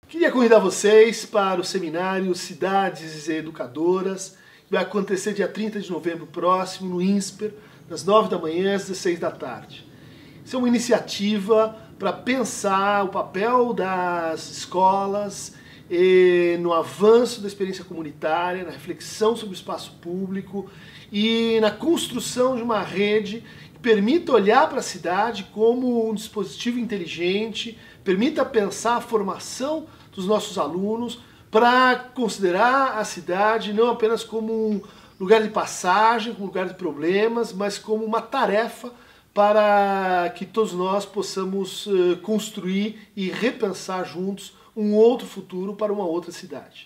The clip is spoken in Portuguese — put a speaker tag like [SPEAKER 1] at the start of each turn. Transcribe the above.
[SPEAKER 1] Queria convidar vocês para o seminário Cidades Educadoras, que vai acontecer dia 30 de novembro próximo, no INSPER, das 9 da manhã às 16 da tarde. Isso é uma iniciativa para pensar o papel das escolas no avanço da experiência comunitária, na reflexão sobre o espaço público e na construção de uma rede que permita olhar para a cidade como um dispositivo inteligente, permita pensar a formação dos nossos alunos para considerar a cidade não apenas como um lugar de passagem, como um lugar de problemas, mas como uma tarefa para que todos nós possamos construir e repensar juntos um outro futuro para uma outra cidade.